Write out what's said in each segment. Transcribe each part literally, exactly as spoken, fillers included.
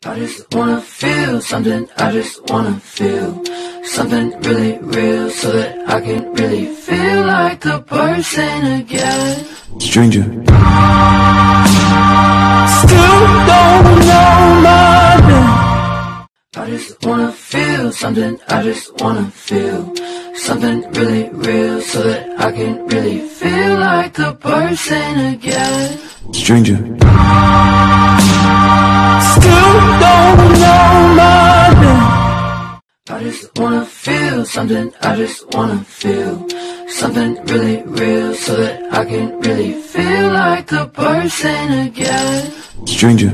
I just wanna feel something, I just wanna feel something really real, so that I can really feel like the person again. Stranger. Still don't know my name. I just wanna feel something, I just wanna feel something really real, so that I can really feel like the person again. Stranger. Still don't know my name. I just wanna feel something, I just wanna feel something really real, so that I can really feel like the person again. Stranger.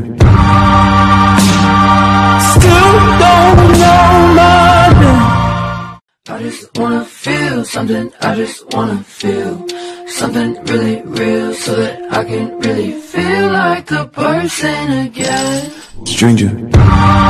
Still don't know my name. I just wanna feel something, I just wanna feel something really real, so that I can really feel like the person again. Stranger.